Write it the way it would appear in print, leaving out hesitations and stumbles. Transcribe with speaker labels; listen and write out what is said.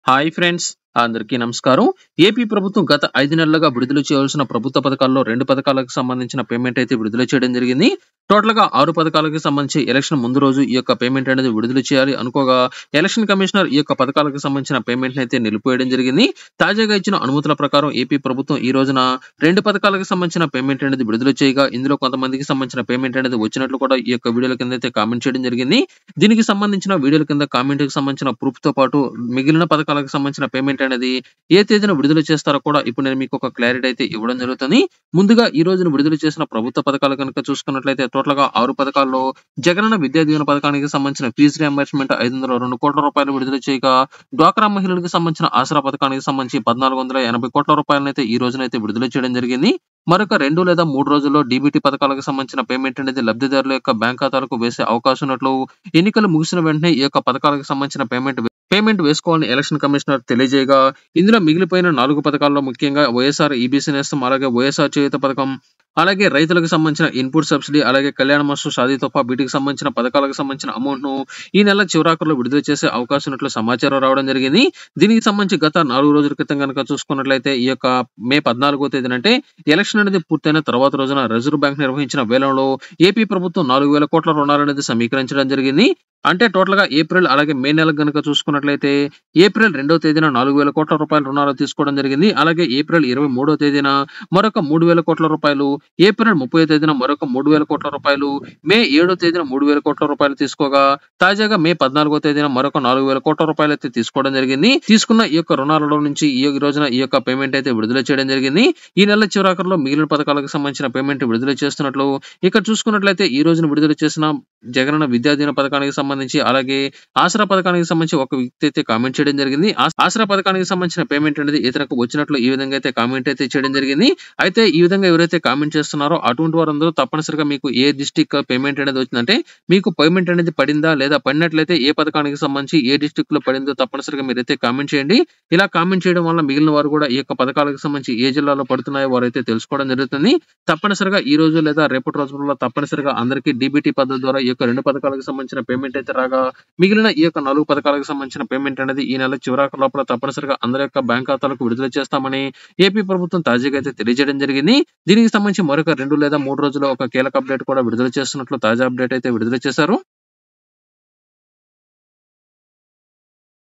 Speaker 1: Hi friends, అందరికీ నమస్కారం. AP ప్రభుత్వం గత 5 నెలలుగా విడుదల చేయాల్సిన ప్రభుత్వ పథకాల్లో 2 పథకాలకు సంబంధించిన పేమెంట్ అయితే విడుదల చేయడం జరిగింది. టోటల్‌గా 6 పథకాలకు సంబంధించి ఎలక్షన్ ముందు రోజు ఈ యొక్క పేమెంట్ అనేది విడుదల చేయాలి అనుకోగా, ఎలక్షన్ కమిషనర్ ఈ యొక్క పథకాలకు సంబంధించిన పేమెంట్‌ని అయితే నిలిపివేయడం జరిగింది. తాజాగా ఇచ్చిన అనుమతుల ప్రకారం ఏపీ ప్రభుత్వం ఈ రోజున 2 పథకాలకు సంబంధించిన పేమెంట్ అనేది విడుదల చేయగా, ఇందులో కొంతమందికి సంబంధించిన పేమెంట్ అనేది వచ్చినట్లు కూడా ఈ యొక్క వీడియోల కింద అయితే కామెంట్ చేయడం జరిగింది. దీనికి సంబంధించిన వీడియోల కింద కామెంట్‌కి సంబంధించిన ప్రూఫ్‌తో పాటు మిగిలిన పథకాలకు సంబంధించిన పేమెంట్ అనేది ఏ తేదీన విడుదల చేస్తారో కూడా ఇప్పుడు నేను మీకు ఒక క్లారిటీ అయితే ఇవ్వడం జరుగుతుంది. ముందుగా ఈ రోజున విడుదల చేసిన ప్రభుత్వ పథకాలు కనుక చూసుకున్నట్లయితే టోటల్‌గా 6 పథకాల్లో జగనన్న విద్యా దీవెన పథకానికి సంబంధించిన ఫీజు రియంబర్స్‌మెంట్ 502 కోట్ల రూపాయలు విడుదల చేయగా, డ్వాక్రా మహిళలకు సంబంధించిన ఆసరా పథకానికి సంబంధించి 1480 కోట్ల రూపాయలనైతే ఈ రోజునైతే విడుదల చేయడం జరిగింది. మరొక 2 లేదా 3 రోజుల్లో డీబీటీ పథకాలకు సంబంధించిన పేమెంట్ అనేది లబ్ధిదారుల యొక్క బ్యాంక్ ఖాతాలకు వేసే అవకాశం ఉన్నట్లు ఎన్నికలు ముగిసిన వెంటనే ఈ యొక్క పథకాలకు సంబంధించిన పేమెంట్ వేసుకోవాలని ఎలక్షన్ కమిషనర్ తెలియజేయగా, ఇందులో మిగిలిపోయిన 4 పథకాల్లో ముఖ్యంగా వైఎస్ఆర్ ఈబీసీ నేస్తం, అలాగే వైఎస్ఆర్ చేయూత పథకం, అలాగే రైతులకు సంబంధించిన ఇన్పుట్ సబ్సిడీ, అలాగే కళ్యాణ మస్తు షాదీ తోఫా వీటికి సంబంధించిన పథకాలకు సంబంధించిన అమౌంట్ ను ఈ నెల చివరాఖరులో విడుదల చేసే అవకాశం ఉన్నట్లు సమాచారం రావడం జరిగింది. దీనికి సంబంధించి గత 4 రోజుల క్రితం కనుక చూసుకున్నట్లయితే ఈ యొక్క మే 14వ తేదీన అంటే ఎలక్షన్ అనేది పూర్తయిన తర్వాత రోజున రిజర్వ్ బ్యాంక్ నిర్వహించిన వేలంలో ఏపీ ప్రభుత్వం 4,000 కోట్ల రుణాలనేది సమీకరించడం జరిగింది. అంటే టోటల్‌గా ఏప్రిల్ అలాగే మే నెలకు గనుక చూసుకున్నట్లయితే ఏప్రిల్ 2వ తేదీన 4,000 కోట్ల రూపాయల రుణాలు తీసుకోవడం జరిగింది. అలాగే ఏప్రిల్ 23వ తేదీన మరొక 3,000 కోట్ల రూపాయలు, ఏప్రిల్ 30వ తేదీన మరొక 3,000 కోట్ల రూపాయలు, మే 7వ తేదీన 3,000 కోట్ల రూపాయలు తీసుకోగా, తాజాగా మే 14వ తేదీన మరొక 4,000 కోట్ల రూపాయలైతే తీసుకోవడం జరిగింది. తీసుకున్న ఈ యొక్క రుణాలలో నుంచి ఈ రోజున ఈ యొక్క పేమెంట్ అయితే విడుదల చేయడం జరిగింది. ఈ నెల చివరాఖరులో మిగిలిన పథకాలకు సంబంధించిన పేమెంట్ విడుదల చేస్తున్నట్లు ఇక్కడ చూసుకున్నట్లయితే ఈ రోజున విడుదల చేసిన జగనన్న విద్యా దీవెన పథకానికి సంబంధించి, అలాగే ఆసరా పథకానికి సంబంధించి ఒక వ్యక్తి అయితే కామెంట్ చేయడం జరిగింది. ఆసరా పథకానికి సంబంధించిన పేమెంట్ అనేది ఇతనికి వచ్చినట్లు ఈ విధంగా అయితే కామెంట్ అయితే చేయడం జరిగింది. అయితే ఈ విధంగా ఎవరైతే కామెంట్ చేస్తున్నారో అటువంటి వారందరూ తప్పనిసరిగా మీకు ఏ డిస్ట్రిక్ట్ పేమెంట్ అనేది వచ్చిందంటే, మీకు పేమెంట్ అనేది పడిందా లేదా, పడినట్లయితే ఏ పథకానికి సంబంధించి ఏ డిస్ట్రిక్ట్ లో పడిందో తప్పనిసరిగా మీరైతే కామెంట్ చేయండి. ఇలా కామెంట్ చేయడం వల్ల మిగిలిన వారు కూడా ఈ యొక్క పథకాలకు సంబంధించి ఏ జిల్లాలో పడుతున్నాయో వారైతే తెలుసుకోవడం జరుగుతుంది. తప్పనిసరిగా ఈ రోజు లేదా రేపటి రోజుల్లో తప్పనిసరిగా అందరికీ డీబీటీ పద్ధతి ద్వారా ఈ యొక్క 2 పథకాలకు సంబంధించిన పేమెంట్ అయితే రాగా, మిగిలిన ఈ యొక్క 4 పథకాలకు సంబంధించిన పేమెంట్ అనేది ఈ నెల చివరాఖరు లోపల తప్పనిసరిగా అందరి యొక్క బ్యాంక్ ఖాతాలకు విడుదల చేస్తామని ఏపీ ప్రభుత్వం తాజాగా అయితే తెలియజేయడం జరిగింది. దీనికి సంబంధించి మరొక 2 లేదా 3 రోజుల్లో ఒక కీలక అప్డేట్ కూడా విడుదల చేస్తున్నట్లు తాజా అప్డేట్ అయితే విడుదల చేశారు.